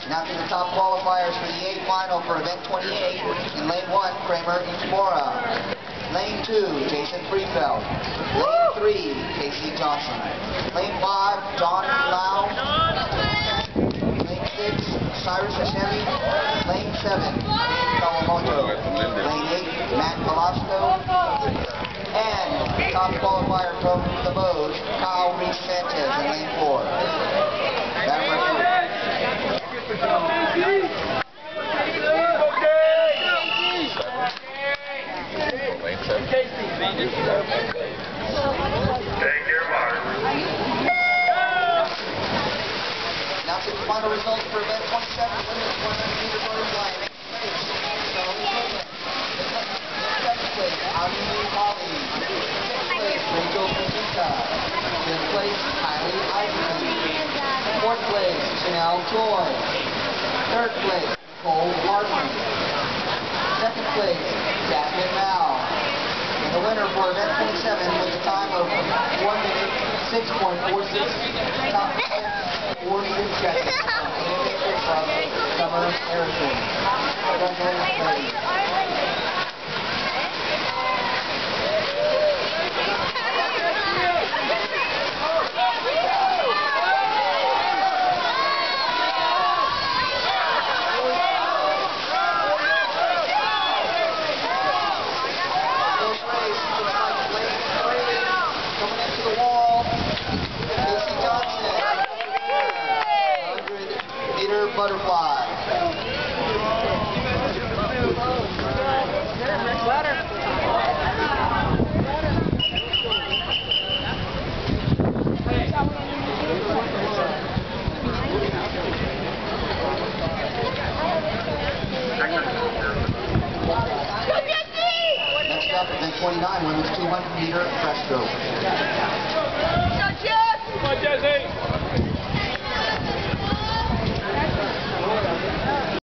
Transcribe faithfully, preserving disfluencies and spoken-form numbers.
Now to the top qualifiers for the A final for event twenty-eight. In lane one, Kramer Ichimura. Lane two, Jason Freefeld. Lane three, Casey Johnson. Lane five, John Lau. Lane six, Cyrus Hashemi. Lane seven, Kawamoto. Lane eight, Matt Velasco. And top qualifier from the Bose, Kyle Reese Sanchez in lane four. That Now to the final results for event twenty-seven, women's one hundred meter butterfly. Second place, Audrey Holly. Sixth place, Rachel Fujita. Fifth place, Kylie Eisenman. Fourth place, Chanel Choi. Third place, Nicole Larson. Second place, Jasmine Mao. And the winner for event twenty-seven with a time of one minute, six point four six, top forty-six seconds. Animation from Summer Harrison. Congratulations. Butterfly. Next up, event twenty-nine, women's two hundred meter breaststroke.